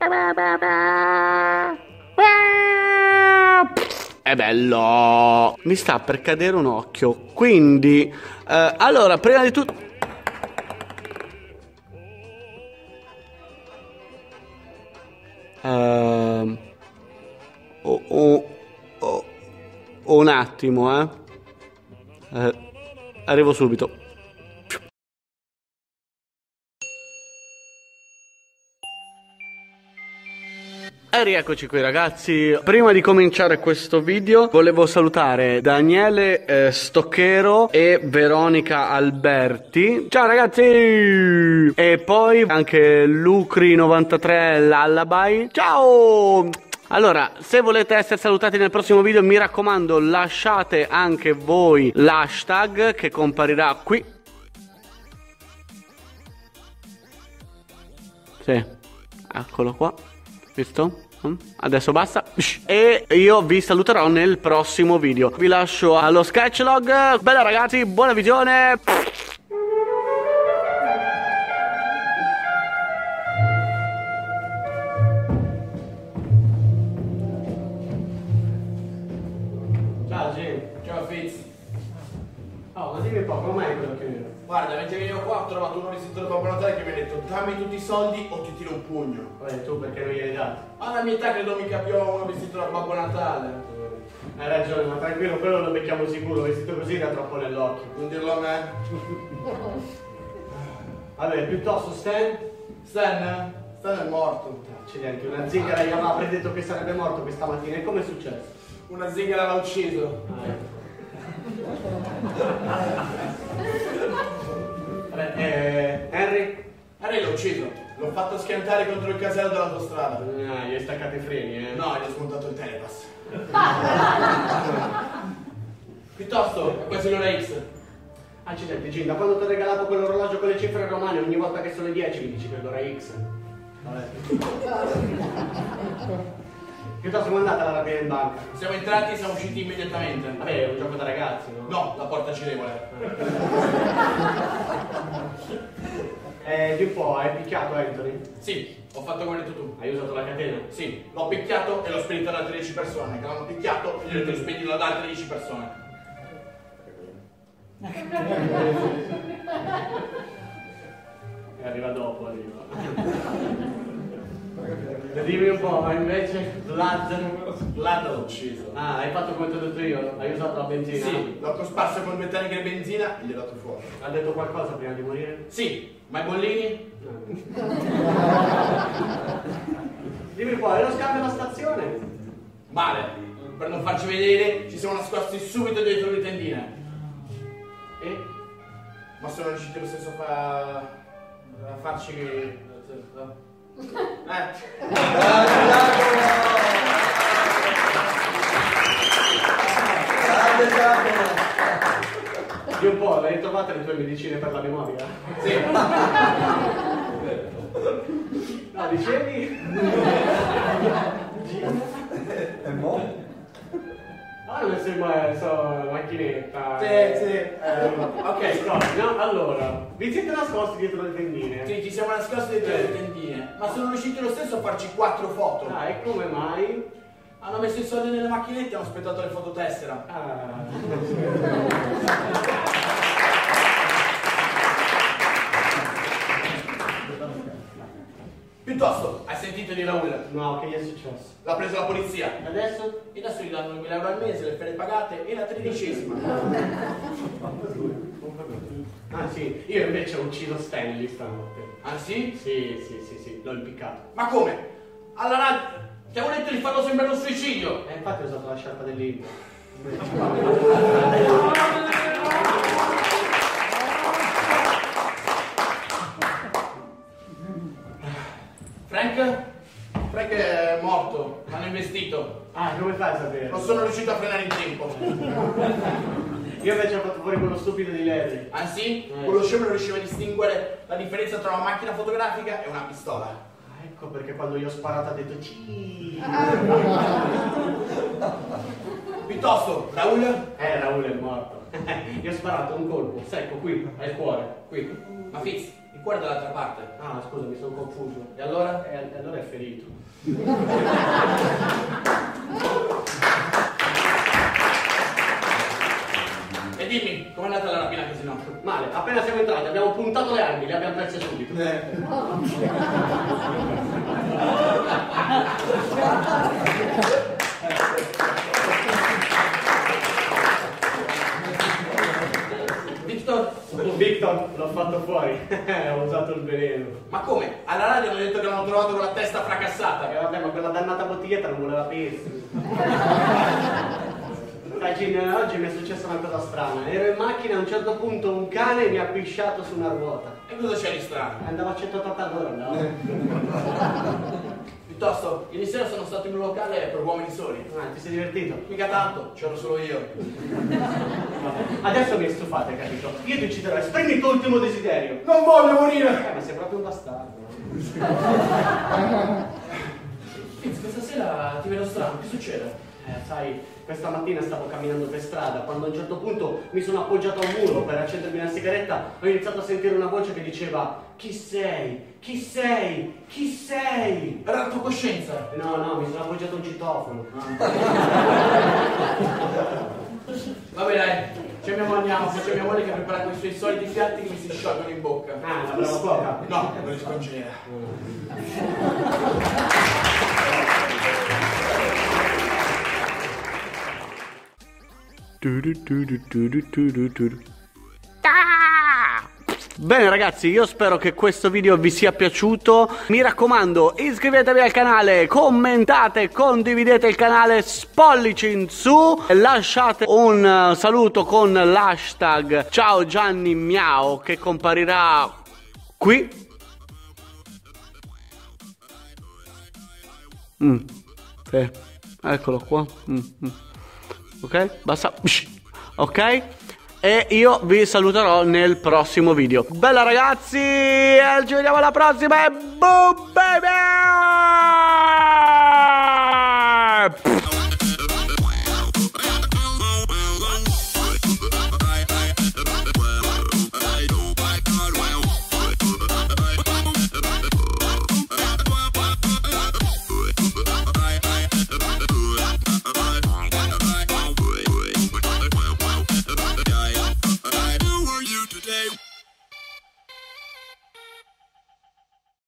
È bello. Mi sta per cadere un occhio. Quindi allora, prima di tutto un attimo, arrivo subito. E rieccoci qui ragazzi. Prima di cominciare questo video volevo salutare Daniele Stocchero e Veronica Alberti. Ciao ragazzi! E poi anche Lucri93 Lullaby. Ciao! Allora, se volete essere salutati nel prossimo video, mi raccomando, lasciate anche voi l'hashtag che comparirà qui. Sì, eccolo qua. Visto? Adesso basta. E io vi saluterò nel prossimo video. Vi lascio allo sketchlog. Bella ragazzi, buona visione. Ciao Jim. Ciao Fitz. Oh, ma dimmi un po', com'è quello che... Guarda, mentre venivo qua ho trovato un risittore Babbo Natale che mi ha detto dammi tutti i soldi o ti tiro un pugno. Vabbè, tu perché non glieli dati? Alla mia età credo mica più uno vestito da Babbo Natale. Hai ragione, ma tranquillo, quello lo becchiamo sicuro, vestito così da troppo nell'occhio. Non dirlo a me. Vabbè, piuttosto Stan? Stan è morto. Accidenti, una zingara gli aveva predetto che sarebbe morto questa mattina, e come è successo? Una zingara l'ha ucciso. Vabbè, Henry? Henry l'ho ucciso. L'ho fatto schiantare contro il casello dell'autostrada. Gli hai staccato i freni, No, gli ho smontato il telepass. Piuttosto, è quasi l'ora X. Accidenti, Gin, da quando ti ho regalato quell'orologio con le cifre romane, ogni volta che sono le 10 mi dici che è l'ora X. Vabbè. Piuttosto come è andata la rapina in banca? Siamo entrati e siamo usciti immediatamente. Vabbè, è un gioco da ragazzi, no? No, la porta girevole. Di un po', hai picchiato Anthony? Sì, ho fatto come hai detto tu. Hai usato la catena? Sì, l'ho picchiato e l'ho spedito ad altre 10 persone, che l'hanno picchiato e gli ho detto di spedirlo ad altre 10 persone. E arriva dopo, arriva. Dimmi un po', ma invece Vlad L'ho ucciso. Ah, hai fatto come ti ho detto io? Hai usato la benzina? Sì, l'ho cosparso con 2 taniche di benzina e gli ho dato fuoco. Ha detto qualcosa prima di morire? Sì, ma i bollini? Dimmi un po', è lo scambio alla stazione? Male. Per non farci vedere ci siamo nascosti subito dietro le tendine. E? Ma sono riusciti lo stesso a farci... Di un po', l'hai trovate le tue medicine per la memoria? Sì. No, dicevi? E mo'? Ah, non sembra, so, macchinetta. Sì. Ok, scordi, no? Allora, vi siete nascosti dietro le tendine? Sì, ci siamo nascosti dietro le tendine. Ma sono riusciti lo stesso a farci 4 foto. Ah, e come mai? Hanno messo i soldi nelle macchinette e hanno aspettato le fototessera. Piuttosto, hai sentito di Raul? No, che gli è successo? L'ha preso la polizia. Adesso? E adesso gli danno 2.000 euro al mese, le ferie pagate e la 13ª. Ah sì, io invece ho ucciso Stanley stanotte. Ah sì? Sì, l'ho impiccato. Ma come? Alla radio ti avevo detto di farlo sembrare un suicidio. E infatti ho usato la sciarpa del libro. Frank è morto, l'hanno investito. Ah, come fai a sapere? Non sono riuscito a frenare in tempo. Io invece ho fatto fuori quello stupido di Larry. Ah sì? Quello scemo non riusciva a distinguere la differenza tra una macchina fotografica e una pistola. Ah, ecco perché quando io ho sparato ha detto ciii. Piuttosto, Raul? Raul è morto. Gli ho sparato un colpo, secco, qui, al cuore, qui. Ma Fitz, Il cuore dall'altra parte. Ah, scusa, mi sono confuso. E allora? E allora è ferito. E dimmi, com'è andata la rapina casino? Male, appena siamo entrati abbiamo puntato le armi, le abbiamo perse subito. Victor, l'ho fatto fuori. Ho usato il veleno. Ma come? Alla radio hanno detto che l'hanno trovato con la testa fracassata. E vabbè, ma quella dannata bottiglietta non voleva aprirsi. Oggi mi è successa una cosa strana. Ero in macchina, a un certo punto un cane mi ha pisciato su una ruota. E cosa c'è di strano? Andavo a 180 all'ora, no? Piuttosto, ieri sera sono stato in un locale per uomini soli. Ah, ti sei divertito? Mica tanto, c'ero solo io. Vabbè. Adesso mi stufate, capito? Io ti ucciderò, esprimi il tuo ultimo desiderio. Non voglio morire! Ma sei proprio un bastardo. Fizz, questa sera ti vedo strano, che succede? Sai, questa mattina stavo camminando per strada, quando a un certo punto mi sono appoggiato a un muro per accendermi una sigaretta, ho iniziato a sentire una voce che diceva: chi sei? Chi sei? Chi sei? Era la tua coscienza? No, mi sono appoggiato a un citofono. Vabbè dai, c'è mia moglie, c'è mia moglie che ha preparato i suoi soliti piatti che mi si sciolgono in bocca. Ah, la brava cuoca? No, non li scongela. Bene ragazzi, io spero che questo video vi sia piaciuto. Mi raccomando, iscrivetevi al canale, commentate, condividete il canale, spollici in su, lasciate un saluto con l'hashtag Ciao Gianni Miao che comparirà qui. Sì, eccolo qua. Ok, basta. Ok, e io vi saluterò nel prossimo video. Bella ragazzi, ci vediamo alla prossima e boom baby!